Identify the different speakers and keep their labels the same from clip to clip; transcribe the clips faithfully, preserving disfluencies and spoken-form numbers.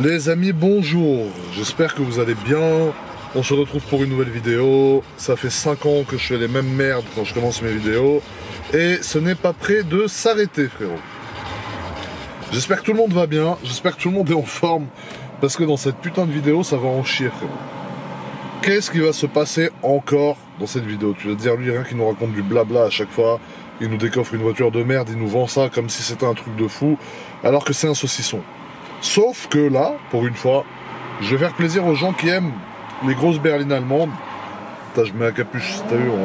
Speaker 1: Les amis, bonjour, j'espère que vous allez bien. On se retrouve pour une nouvelle vidéo. Ça fait cinq ans que je fais les mêmes merdes quand je commence mes vidéos. Et ce n'est pas prêt de s'arrêter, frérot. J'espère que tout le monde va bien, j'espère que tout le monde est en forme. Parce que dans cette putain de vidéo, ça va en chier, frérot. Qu'est-ce qui va se passer encore dans cette vidéo? Tu vas te dire, lui, rien qu'il nous raconte du blabla à chaque fois. Il nous décoffre une voiture de merde, il nous vend ça comme si c'était un truc de fou. Alors que c'est un saucisson. Sauf que là, pour une fois, je vais faire plaisir aux gens qui aiment les grosses berlines allemandes. Putain, je mets la capuche, t'as vu,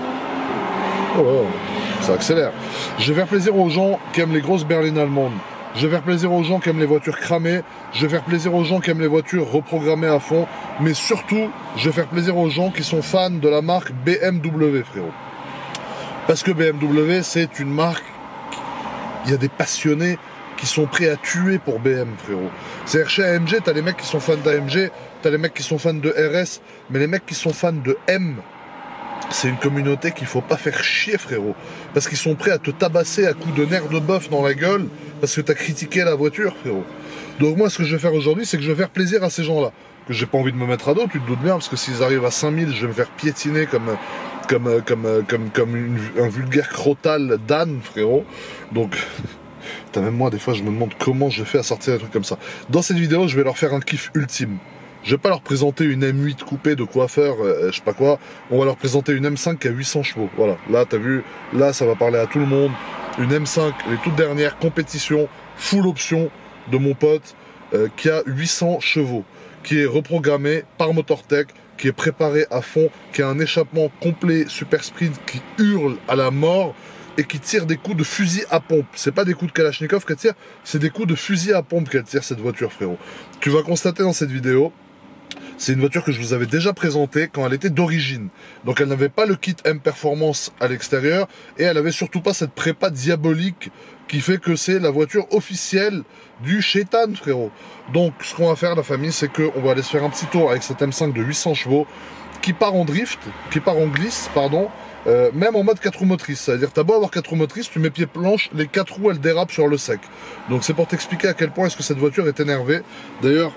Speaker 1: on... oh, ça accélère. Je vais faire plaisir aux gens qui aiment les grosses berlines allemandes. Je vais faire plaisir aux gens qui aiment les voitures cramées. Je vais faire plaisir aux gens qui aiment les voitures reprogrammées à fond. Mais surtout, je vais faire plaisir aux gens qui sont fans de la marque B M W, frérot. Parce que B M W, c'est une marque... Il y a des passionnés qui sont prêts à tuer pour B M, frérot. C'est-à-dire chez A M G, t'as les mecs qui sont fans d'A M G, t'as les mecs qui sont fans de R S, mais les mecs qui sont fans de M, c'est une communauté qu'il faut pas faire chier, frérot. Parce qu'ils sont prêts à te tabasser à coups de nerfs de bœuf dans la gueule, parce que t'as critiqué la voiture, frérot. Donc moi, ce que je vais faire aujourd'hui, c'est que je vais faire plaisir à ces gens-là. Que j'ai pas envie de me mettre à dos, tu te doutes bien, parce que s'ils arrivent à cinq mille, je vais me faire piétiner comme... comme, comme, comme, comme une, un vulgaire crotal d'âne, frérot. Donc... Putain, même moi, des fois, je me demande comment je fais à sortir des trucs comme ça. Dans cette vidéo, je vais leur faire un kiff ultime. Je vais pas leur présenter une M huit coupée de coiffeur, euh, je sais pas quoi. On va leur présenter une M cinq qui a huit cents chevaux. Voilà, là, t'as vu, là, ça va parler à tout le monde. Une M cinq, les toutes dernières compétitions, full option de mon pote, euh, qui a huit cents chevaux, qui est reprogrammé par Motortech, qui est préparé à fond, qui a un échappement complet super sprint qui hurle à la mort, et qui tire des coups de fusil à pompe. C'est pas des coups de Kalachnikov qu'elle tire, c'est des coups de fusil à pompe qu'elle tire, cette voiture, frérot. Tu vas constater dans cette vidéo, c'est une voiture que je vous avais déjà présentée quand elle était d'origine. Donc elle n'avait pas le kit M Performance à l'extérieur, et elle avait surtout pas cette prépa diabolique qui fait que c'est la voiture officielle du Chétan, frérot. Donc ce qu'on va faire, la famille, c'est qu'on va aller se faire un petit tour avec cette M cinq de huit cents chevaux, qui part en drift, qui part en glisse, pardon, Euh, même en mode quatre roues motrices, c'est-à-dire t'as beau avoir quatre roues motrices, tu mets pied planche, les quatre roues elles dérapent sur le sec. Donc c'est pour t'expliquer à quel point est-ce que cette voiture est énervée. D'ailleurs,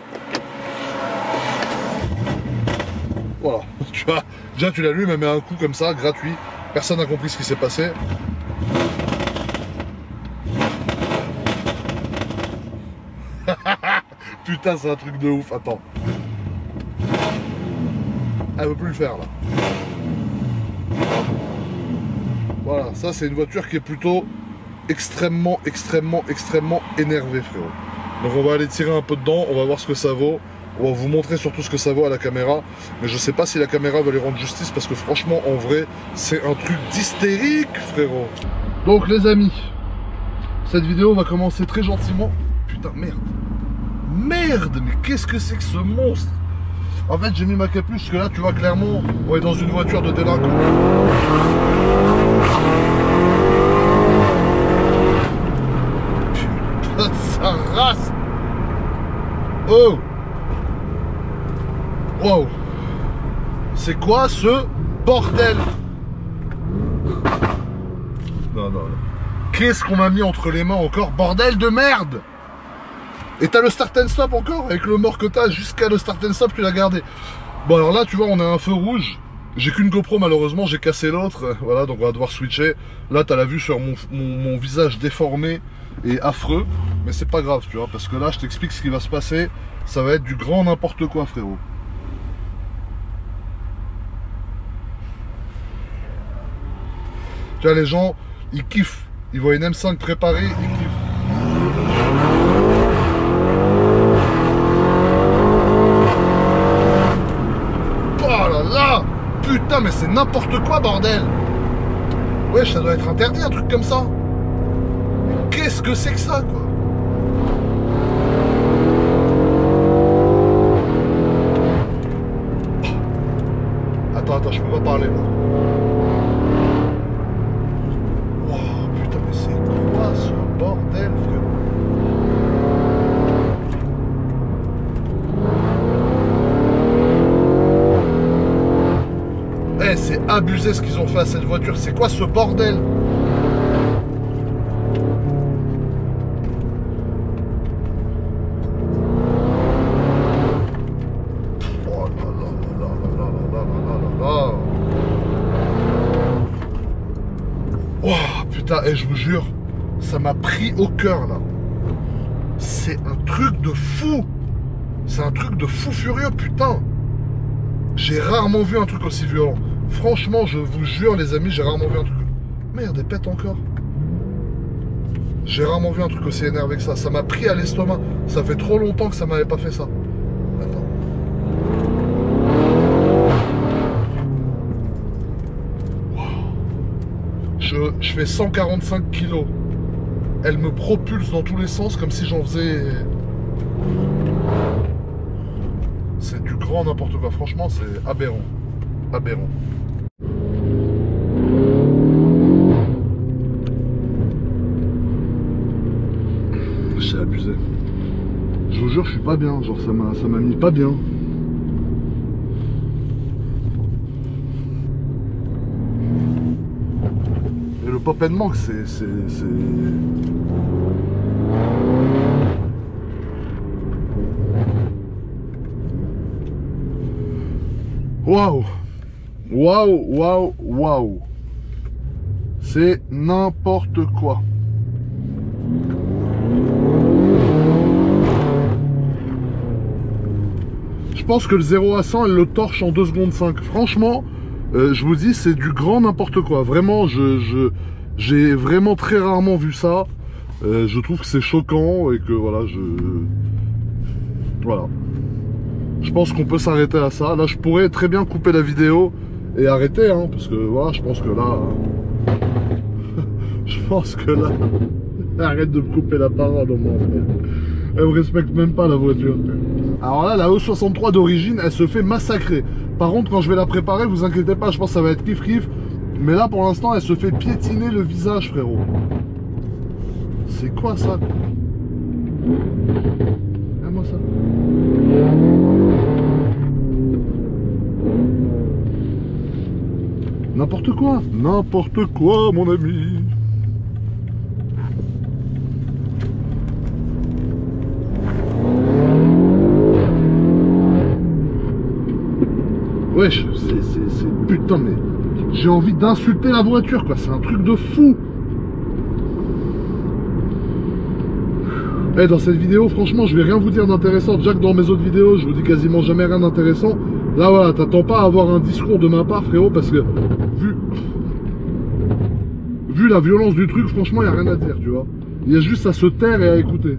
Speaker 1: voilà, tu vois, déjà tu l'allumes, elle met un coup comme ça, gratuit, personne n'a compris ce qui s'est passé. Putain, c'est un truc de ouf, attends. Elle veut plus le faire là. Voilà, ça c'est une voiture qui est plutôt extrêmement, extrêmement, extrêmement énervée, frérot. Donc on va aller tirer un peu dedans, on va voir ce que ça vaut. On va vous montrer surtout ce que ça vaut à la caméra. Mais je sais pas si la caméra va lui rendre justice, parce que franchement, en vrai, c'est un truc d'hystérique, frérot. Donc les amis, cette vidéo va commencer très gentiment. Putain, merde. Merde, mais qu'est-ce que c'est que ce monstre? En fait, j'ai mis ma capuche, parce que là, tu vois clairement, on est dans une voiture de délinquant. Putain de sa race. Oh. Wow. C'est quoi ce bordel? Non, non, non. Qu'est-ce qu'on m'a mis entre les mains encore? Bordel de merde. Et t'as le start and stop encore, avec le mort que t'as jusqu'à le start and stop, tu l'as gardé. Bon alors là tu vois, on a un feu rouge. J'ai qu'une GoPro malheureusement, j'ai cassé l'autre. Voilà, donc on va devoir switcher. Là t'as la vue sur mon, mon, mon visage déformé et affreux. Mais c'est pas grave, tu vois, parce que là je t'explique ce qui va se passer. Ça va être du grand n'importe quoi, frérot. Tu vois, les gens, ils kiffent. Ils voient une M cinq préparée, ils kiffent. Putain, mais c'est n'importe quoi, bordel. Wesh, ça doit être interdit, un truc comme ça. Qu'est-ce que c'est que ça, quoi? Oh. Attends, attends, je peux pas parler, là. Oh, putain, mais c'est quoi ce bordel, frérot? C'est abusé ce qu'ils ont fait à cette voiture. C'est quoi ce bordel? Oh putain, et je vous jure, ça m'a pris au cœur là. C'est un truc de fou. C'est un truc de fou furieux, putain. J'ai rarement vu un truc aussi violent. Franchement, je vous jure les amis, j'ai rarement vu un truc... Merde, elle pète encore. J'ai rarement vu un truc aussi énervé que ça. Ça m'a pris à l'estomac. Ça fait trop longtemps que ça m'avait pas fait ça. Attends. Wow. Je, je fais cent quarante-cinq kilos. Elle me propulse dans tous les sens comme si j'en faisais... C'est du grand n'importe quoi. Franchement, c'est aberrant. Aberrant. J'ai abusé. Je vous jure, je suis pas bien. Genre, ça m'a ça m'a mis pas bien. Et le pop and manque, c'est... c'est... Waouh! Waouh, waouh, waouh! C'est n'importe quoi. Je pense que le zéro à cent, elle le torche en deux secondes cinq. Franchement, euh, je vous dis, c'est du grand n'importe quoi. Vraiment, je, je, j'ai vraiment très rarement vu ça. Euh, je trouve que c'est choquant et que voilà, je... Voilà. Je pense qu'on peut s'arrêter à ça. Là, je pourrais très bien couper la vidéo et arrêter, hein, parce que voilà, je pense que là... je pense que là... Arrête de me couper la parole, au moins, frère. Elle me respecte même pas, la voiture. Alors là, la E soixante-trois d'origine, elle se fait massacrer. Par contre, quand je vais la préparer, vous inquiétez pas, je pense que ça va être kiff-kiff. Mais là, pour l'instant, elle se fait piétiner le visage, frérot. C'est quoi ça? Regarde-moi ça. N'importe quoi. N'importe quoi, mon ami. Wesh, c'est putain, mais j'ai envie d'insulter la voiture, quoi. C'est un truc de fou. Eh, dans cette vidéo, franchement, je vais rien vous dire d'intéressant. Déjà que dans mes autres vidéos, je vous dis quasiment jamais rien d'intéressant. Là, voilà, t'attends pas à avoir un discours de ma part, frérot, parce que vu, vu la violence du truc, franchement, il n'y a rien à dire, tu vois. Il y a juste à se taire et à écouter.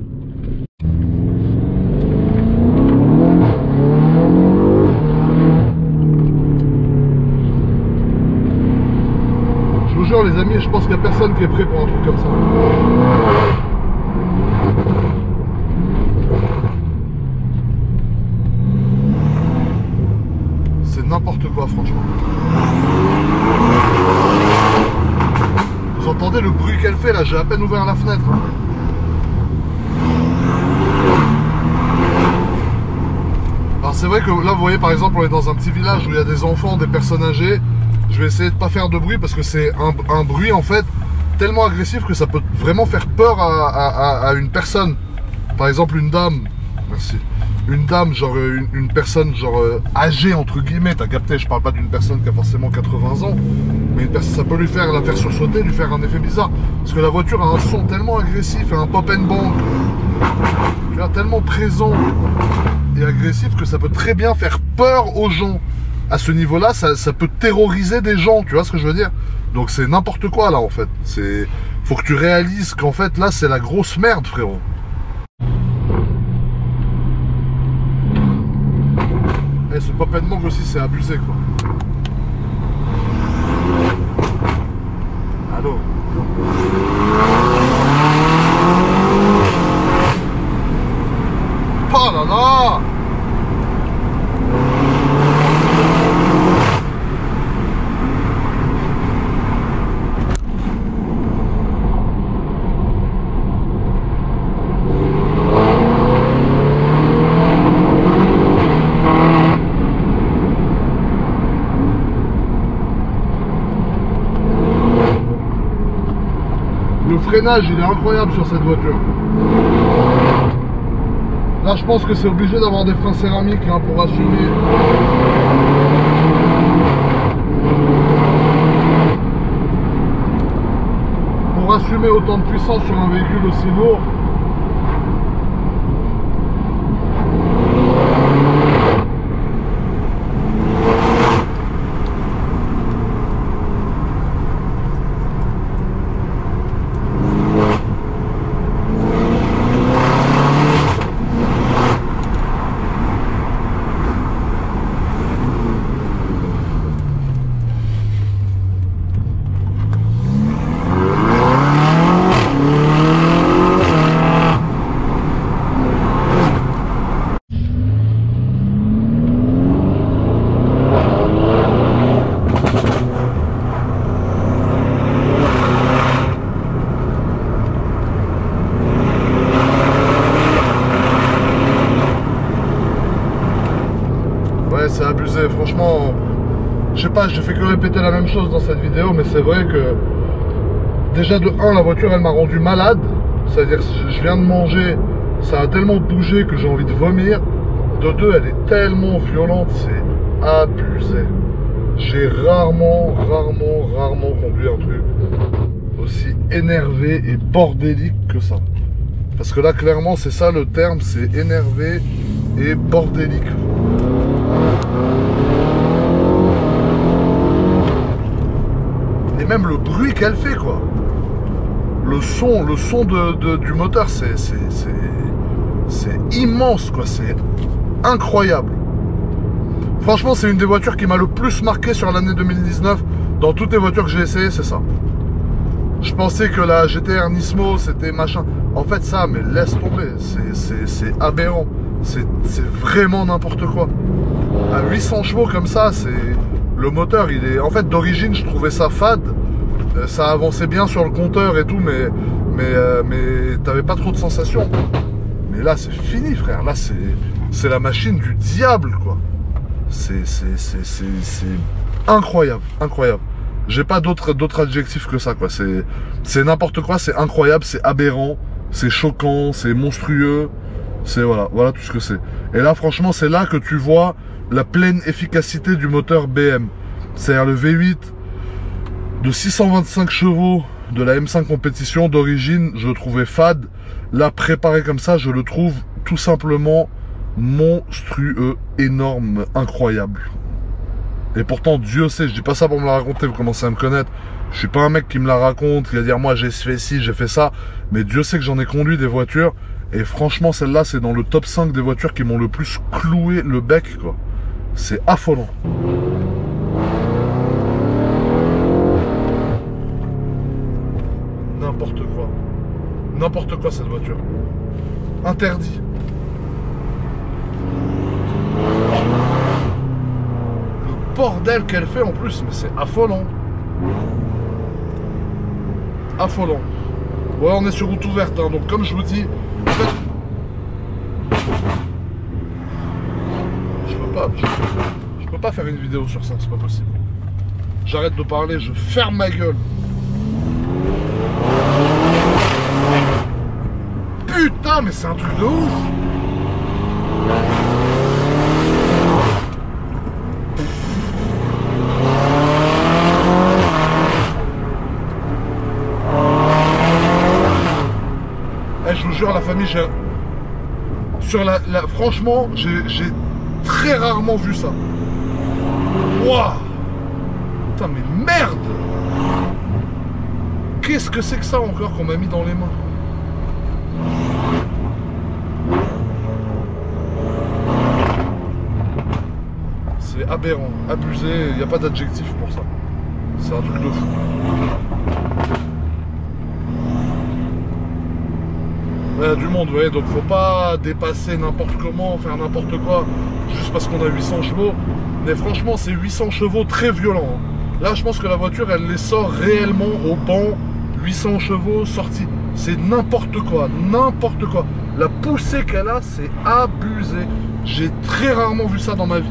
Speaker 1: Je vous jure, les amis, je pense qu'il n'y a personne qui est prêt pour un truc comme ça. C'est n'importe quoi, franchement. Vous entendez le bruit qu'elle fait là? J'ai à peine ouvert la fenêtre. Alors c'est vrai que là, vous voyez, par exemple, on est dans un petit village où il y a des enfants, des personnes âgées. Je vais essayer de pas faire de bruit parce que c'est un, un bruit en fait tellement agressif que ça peut vraiment faire peur à, à, à une personne. Par exemple une dame, merci, une dame, genre une, une personne genre euh, âgée entre guillemets, t'as capté, je parle pas d'une personne qui a forcément quatre-vingts ans, mais une personne, ça peut lui faire, la faire sursauter, lui faire un effet bizarre. Parce que la voiture a un son tellement agressif et un pop and bang, tu vois, tellement présent et agressif que ça peut très bien faire peur aux gens. À ce niveau-là, ça, ça peut terroriser des gens, tu vois ce que je veux dire? Donc c'est n'importe quoi là en fait. C'est, faut que tu réalises qu'en fait là c'est la grosse merde, frérot. Et ce pop and bang aussi c'est abusé quoi. Allô? Oh là là! Le freinage il est incroyable sur cette voiture. Là je pense que c'est obligé d'avoir des freins céramiques hein, pour assumer. assumer autant de puissance sur un véhicule aussi lourd. C'est abusé, franchement, je sais pas, j'ai fait que répéter la même chose dans cette vidéo, mais c'est vrai que déjà de un, la voiture elle m'a rendu malade, c'est-à-dire que je viens de manger, ça a tellement bougé que j'ai envie de vomir. De deux, elle est tellement violente, c'est abusé. J'ai rarement, rarement, rarement conduit un truc aussi énervé et bordélique que ça. Parce que là, clairement, c'est ça le terme, c'est énervé et bordélique. Et même le bruit qu'elle fait, quoi. Le son, le son de, de, du moteur, c'est immense, quoi. C'est incroyable. Franchement, c'est une des voitures qui m'a le plus marqué sur l'année deux mille dix-neuf. Dans toutes les voitures que j'ai essayées, c'est ça. Je pensais que la G T R Nismo, c'était machin. En fait, ça, mais laisse tomber. C'est aberrant. C'est vraiment n'importe quoi. À huit cents chevaux comme ça, c'est... Le moteur, il est... En fait, d'origine, je trouvais ça fade. Ça avançait bien sur le compteur et tout, mais... Mais, euh, mais t'avais pas trop de sensations. Mais là, c'est fini, frère. Là, c'est la machine du diable, quoi. C'est incroyable, incroyable. J'ai pas d'autres d'autres adjectifs que ça, quoi. C'est n'importe quoi, c'est incroyable, c'est aberrant, c'est choquant, c'est monstrueux. C'est voilà, voilà tout ce que c'est. Et là, franchement, c'est là que tu vois la pleine efficacité du moteur B M. C'est-à-dire le V huit de six cent vingt-cinq chevaux de la M cinq compétition d'origine, je le trouvais fade. Là, préparé comme ça, je le trouve tout simplement monstrueux, énorme, incroyable. Et pourtant, Dieu sait, je dis pas ça pour me la raconter, vous commencez à me connaître. Je suis pas un mec qui me la raconte, qui va dire moi j'ai fait ci, j'ai fait ça. Mais Dieu sait que j'en ai conduit des voitures. Et franchement, celle-là, c'est dans le top cinq des voitures qui m'ont le plus cloué le bec, quoi. C'est affolant. N'importe quoi. N'importe quoi cette voiture. Interdit. Le bordel qu'elle fait en plus, mais c'est affolant. Affolant. Ouais, on est sur route ouverte, hein, donc comme je vous dis, en fait, je peux pas, je, je peux pas faire une vidéo sur ça, c'est pas possible. J'arrête de parler, je ferme ma gueule. Putain, mais c'est un truc de ouf. Eh, je vous jure, la famille, j'ai... Sur la, la... Franchement, j'ai très rarement vu ça. Waouh. Putain, mais merde. Qu'est-ce que c'est que ça encore qu'on m'a mis dans les mains? C'est aberrant, abusé, il n'y a pas d'adjectif pour ça. C'est un truc de fou. Ouais, du monde, ouais, donc faut pas dépasser n'importe comment, faire n'importe quoi, juste parce qu'on a huit cents chevaux. Mais franchement, c'est huit cents chevaux très violents. Là, je pense que la voiture, elle les sort réellement au banc. huit cents chevaux sortis. C'est n'importe quoi, n'importe quoi. La poussée qu'elle a, c'est abusé. J'ai très rarement vu ça dans ma vie.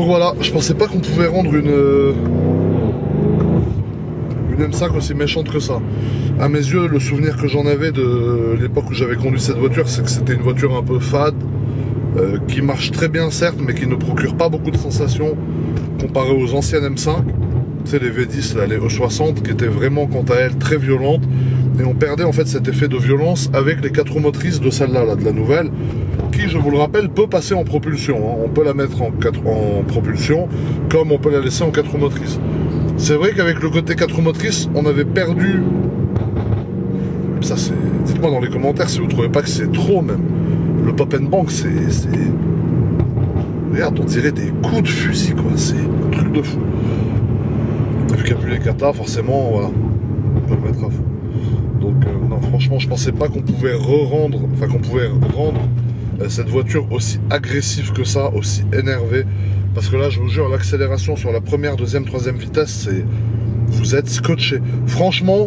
Speaker 1: Donc voilà, je pensais pas qu'on pouvait rendre une, une M cinq aussi méchante que ça. À mes yeux, le souvenir que j'en avais de l'époque où j'avais conduit cette voiture, c'est que c'était une voiture un peu fade, euh, qui marche très bien certes, mais qui ne procure pas beaucoup de sensations comparé aux anciennes M cinq. Tu sais, les V dix, là, les E soixante, qui étaient vraiment, quant à elles, très violentes. Et on perdait en fait cet effet de violence avec les quatre roues motrices de celle-là, là, de la nouvelle, qui, je vous le rappelle, peut passer en propulsion. Hein. On peut la mettre en, quatre, en propulsion, comme on peut la laisser en quatre roues motrices. C'est vrai qu'avec le côté quatre roues motrices, on avait perdu... Ça, c'est... Dites-moi dans les commentaires si vous trouvez pas que c'est trop, même. Le pop and bank, c'est... Regarde, on dirait des coups de fusil, quoi. C'est un truc de fou. Vu qu'il n'y a plus les katas, forcément, voilà, on peut le mettre à fond. Donc, euh, non, franchement, je pensais pas qu'on pouvait re-rendre, enfin qu'on pouvait rendre euh, cette voiture aussi agressive que ça, aussi énervée. Parce que là, je vous jure, l'accélération sur la première, deuxième, troisième vitesse, c'est... Vous êtes scotché. Franchement,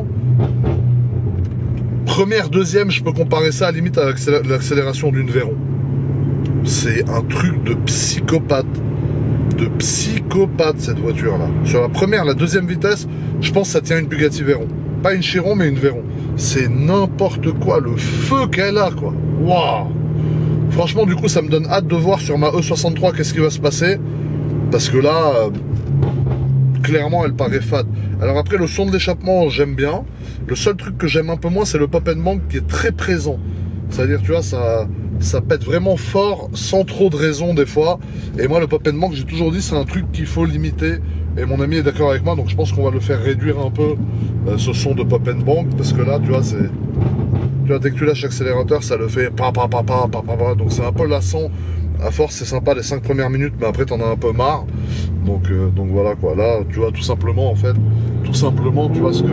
Speaker 1: première, deuxième, je peux comparer ça à la limite à l'accélération d'une Veyron. C'est un truc de psychopathe. De psychopathe cette voiture là. Sur la première, la deuxième vitesse, je pense que ça tient une Bugatti Veyron. Pas une Chiron mais une Veyron. C'est n'importe quoi, le feu qu'elle a quoi. Waouh. Franchement du coup ça me donne hâte de voir sur ma E soixante-trois qu'est-ce qui va se passer. Parce que là, euh, clairement elle paraît fade. Alors après le son de l'échappement j'aime bien. Le seul truc que j'aime un peu moins c'est le pop and bank qui est très présent. C'est-à-dire tu vois ça... ça pète vraiment fort sans trop de raison des fois. Et moi le pop and bank, j'ai toujours dit c'est un truc qu'il faut limiter. Et mon ami est d'accord avec moi, donc je pense qu'on va le faire réduire un peu euh, ce son de pop and bank. Parce que là tu vois c'est... Tu vois dès que tu lâches l'accélérateur ça le fait pa pa pa pa pa pa pa. Donc c'est un peu lassant. À force c'est sympa les cinq premières minutes, mais après t'en as un peu marre. Donc, euh, donc voilà quoi. Là tu vois tout simplement en fait. Tout simplement tu vois ce que...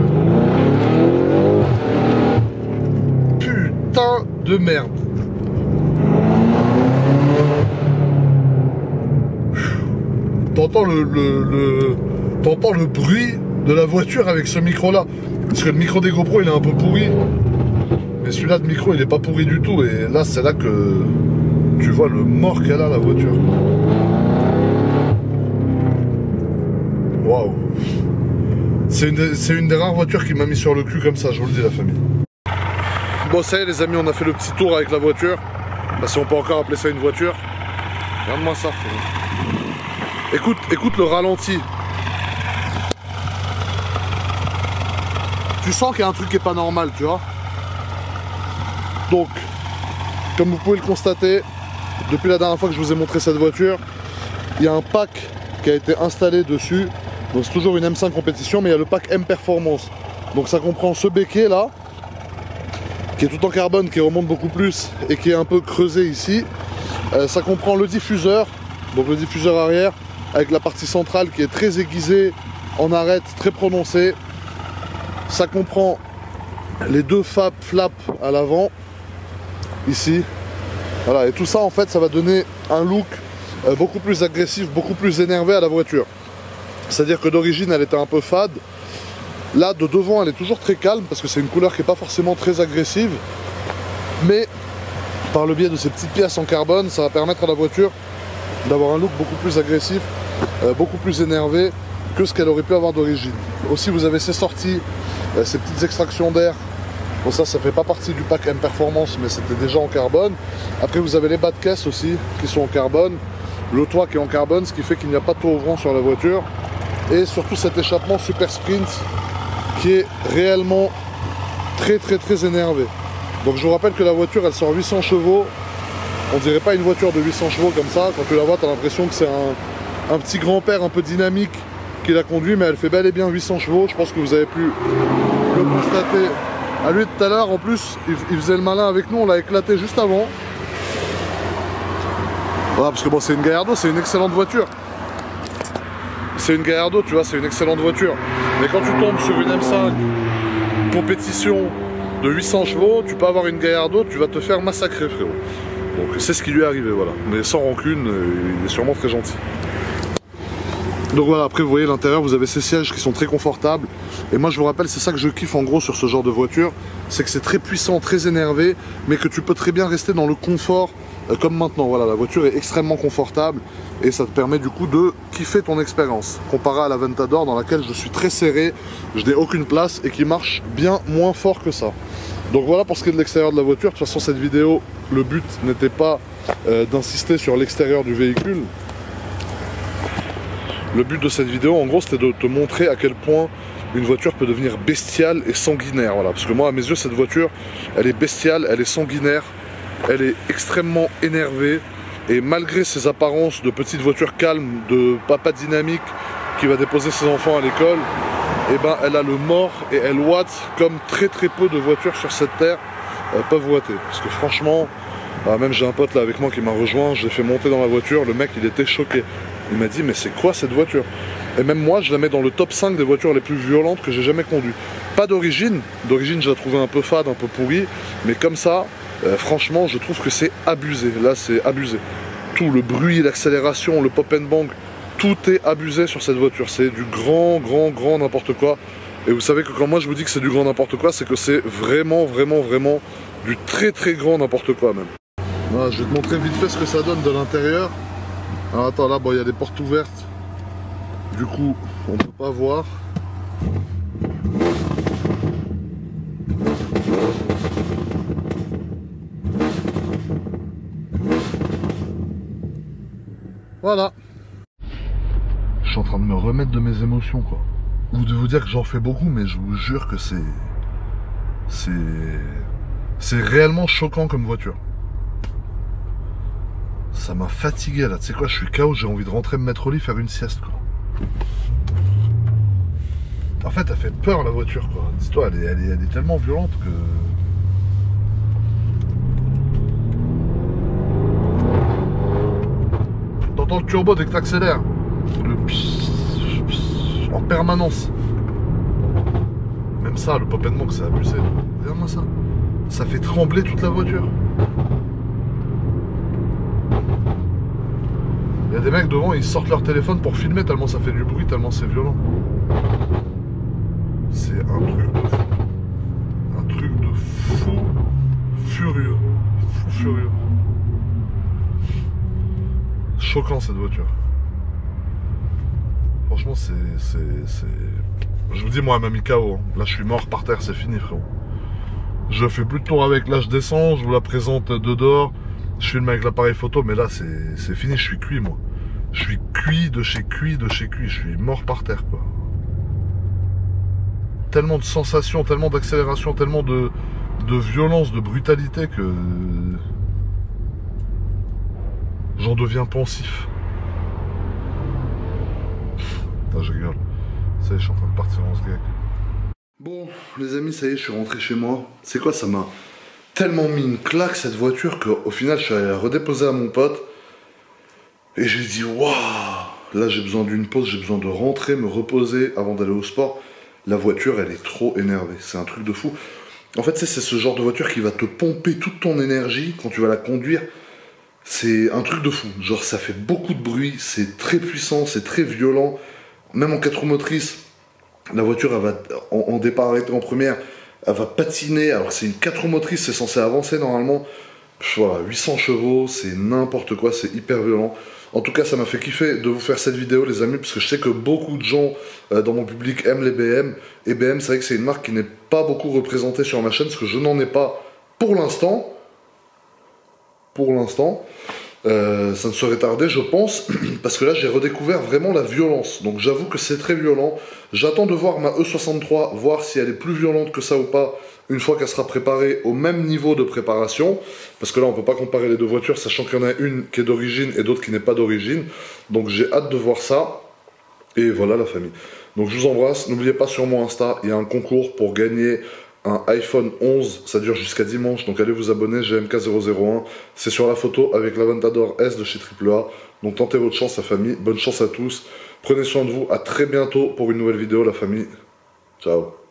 Speaker 1: Putain de merde. T'entends le, le, le, t'entends le bruit de la voiture avec ce micro là. Parce que le micro des GoPro il est un peu pourri. Mais celui-là de micro il est pas pourri du tout. Et là c'est là que tu vois le mort qu'elle a la voiture. Waouh. C'est une, c'est une des rares voitures qui m'a mis sur le cul comme ça, je vous le dis la famille. Bon ça y est les amis, on a fait le petit tour avec la voiture. Bah, si on peut encore appeler ça une voiture. Regarde-moi ça. Écoute, écoute le ralenti. Tu sens qu'il y a un truc qui est pas normal, tu vois. Donc, comme vous pouvez le constater, depuis la dernière fois que je vous ai montré cette voiture, il y a un pack qui a été installé dessus. Donc c'est toujours une M cinq compétition, mais il y a le pack M Performance. Donc ça comprend ce béquet là, qui est tout en carbone, qui remonte beaucoup plus et qui est un peu creusé ici. Euh, ça comprend le diffuseur, donc le diffuseur arrière, avec la partie centrale qui est très aiguisée, en arête, très prononcée. Ça comprend les deux flaps à l'avant, ici. Voilà, et tout ça en fait, ça va donner un look euh, beaucoup plus agressif, beaucoup plus énervé à la voiture. C'est-à-dire que d'origine, elle était un peu fade. Là, de devant, elle est toujours très calme, parce que c'est une couleur qui n'est pas forcément très agressive. Mais, par le biais de ces petites pièces en carbone, ça va permettre à la voiture d'avoir un look beaucoup plus agressif, euh, beaucoup plus énervé que ce qu'elle aurait pu avoir d'origine. Aussi, vous avez ces sorties, euh, ces petites extractions d'air. Bon, ça, ça fait pas partie du pack M Performance, mais c'était déjà en carbone. Après, vous avez les bas de caisse aussi, qui sont en carbone. Le toit qui est en carbone, ce qui fait qu'il n'y a pas de toit ouvrant sur la voiture. Et surtout cet échappement Super Sprint, qui est réellement très très très énervé. Donc je vous rappelle que la voiture, elle sort huit cents chevaux. On dirait pas une voiture de huit cents chevaux comme ça. Quand tu la vois, tu as l'impression que c'est un, un petit grand-père un peu dynamique qui la conduit, mais elle fait bel et bien huit cents chevaux. Je pense que vous avez pu le constater à lui tout à l'heure. En plus, il, il faisait le malin avec nous, on l'a éclaté juste avant. Voilà, parce que bon, c'est une Gallardo, c'est une excellente voiture. C'est une Gallardo, tu vois, c'est une excellente voiture. Mais quand tu tombes sur une M cinq compétition de huit cents chevaux, tu peux avoir une Gallardo, tu vas te faire massacrer, frérot. Donc c'est ce qui lui est arrivé, voilà. Mais sans rancune, il est sûrement très gentil. Donc voilà, après vous voyez l'intérieur, vous avez ces sièges qui sont très confortables. Et moi je vous rappelle, c'est ça que je kiffe en gros sur ce genre de voiture, c'est que c'est très puissant, très énervé, mais que tu peux très bien rester dans le confort euh, comme maintenant. Voilà, la voiture est extrêmement confortable et ça te permet du coup de kiffer ton expérience. Comparé à la Ventador dans laquelle je suis très serré, je n'ai aucune place et qui marche bien moins fort que ça. Donc voilà pour ce qui est de l'extérieur de la voiture. De toute façon, cette vidéo, le but n'était pas euh, d'insister sur l'extérieur du véhicule. Le but de cette vidéo, en gros, c'était de te montrer à quel point une voiture peut devenir bestiale et sanguinaire. Voilà. Parce que moi, à mes yeux, cette voiture, elle est bestiale, elle est sanguinaire, elle est extrêmement énervée. Et malgré ses apparences de petite voiture calme, de papa dynamique qui va déposer ses enfants à l'école, eh ben, elle a le mort et elle ouate comme très très peu de voitures sur cette terre euh, peuvent ouater. Parce que franchement, bah, même j'ai un pote là avec moi qui m'a rejoint, je l'ai fait monter dans la voiture, le mec il était choqué. Il m'a dit mais c'est quoi cette voiture? Et même moi je la mets dans le top cinq des voitures les plus violentes que j'ai jamais conduites. Pas d'origine, d'origine je la trouvais un peu fade, un peu pourrie, mais comme ça, euh, franchement je trouve que c'est abusé, là c'est abusé. Tout le bruit, l'accélération, le pop and bang, tout est abusé sur cette voiture, c'est du grand, grand, grand n'importe quoi. Et vous savez que quand moi je vous dis que c'est du grand n'importe quoi, c'est que c'est vraiment, vraiment, vraiment du très, très grand n'importe quoi même. Voilà, je vais te montrer vite fait ce que ça donne de l'intérieur. Alors attends, là, bon, il y a des portes ouvertes, du coup, on peut pas voir. Voilà. Je suis en train de me remettre de mes émotions, quoi. Vous devez vous dire que j'en fais beaucoup, mais je vous jure que c'est... C'est... C'est réellement choquant comme voiture. Ça m'a fatigué, là. Tu sais quoi, je suis K O, j'ai envie de rentrer me mettre au lit, faire une sieste, quoi. En fait, elle fait peur, la voiture, quoi. Dis-toi, elle est, elle, est, elle est tellement violente que... T'entends le turbo dès que t'accélères. Le pss, pss, en permanence. Même ça, le pop and bang, c'est abusé. Regarde-moi ça. Ça fait trembler toute la voiture. Il y a des mecs devant, ils sortent leur téléphone pour filmer tellement ça fait du bruit, tellement c'est violent. C'est un truc de fou. Un truc de fou furieux. Fou furieux. Choquant cette voiture. Franchement, c'est... Je vous dis, moi, elle m'a mis K O. Hein. Là, je suis mort par terre, c'est fini, frérot. Je fais plus de tour avec. Là, je descends, je vous la présente de dehors. Je filme avec l'appareil photo, mais là, c'est fini. Je suis cuit, moi. Je suis cuit de chez cuit, de chez cuit. Je suis mort par terre, quoi. Tellement de sensations, tellement d'accélération, tellement de, de violence, de brutalité que... J'en deviens pensif. Ah, je gueule. Ça y est, je suis en train de partir en ce gag. Bon, les amis, ça y est, je suis rentré chez moi. C'est quoi, ça m'a tellement mis une claque cette voiture qu'au final, je suis allé la redéposer à mon pote. Et j'ai dit, waouh, là j'ai besoin d'une pause, j'ai besoin de rentrer, me reposer avant d'aller au sport. La voiture, elle est trop énervée. C'est un truc de fou. En fait, c'est ce genre de voiture qui va te pomper toute ton énergie quand tu vas la conduire. C'est un truc de fou. Genre, ça fait beaucoup de bruit, c'est très puissant, c'est très violent. Même en quatre roues motrices, la voiture, elle va, en, en départ arrêté en première, elle va patiner. Alors c'est une quatre roues motrices, c'est censé avancer normalement. Voilà, huit cents chevaux, c'est n'importe quoi, c'est hyper violent. En tout cas, ça m'a fait kiffer de vous faire cette vidéo, les amis, parce que je sais que beaucoup de gens euh, dans mon public aiment les B M. Et B M, c'est vrai que c'est une marque qui n'est pas beaucoup représentée sur ma chaîne, parce que je n'en ai pas pour l'instant. Pour l'instant. Euh, ça ne serait tardé, je pense, parce que là j'ai redécouvert vraiment la violence. Donc j'avoue que c'est très violent. J'attends de voir ma E soixante-trois, voir si elle est plus violente que ça ou pas, une fois qu'elle sera préparée au même niveau de préparation. Parce que là on ne peut pas comparer les deux voitures, sachant qu'il y en a une qui est d'origine et d'autres qui n'est pas d'origine. Donc j'ai hâte de voir ça. Et voilà la famille. Donc je vous embrasse. N'oubliez pas, sur mon Insta, il y a un concours pour gagner un iPhone onze, ça dure jusqu'à dimanche, donc allez vous abonner, G M K zéro zéro un, c'est sur la photo avec la Ventador S de chez Triple A, donc tentez votre chance la famille, bonne chance à tous, prenez soin de vous, à très bientôt pour une nouvelle vidéo la famille, ciao.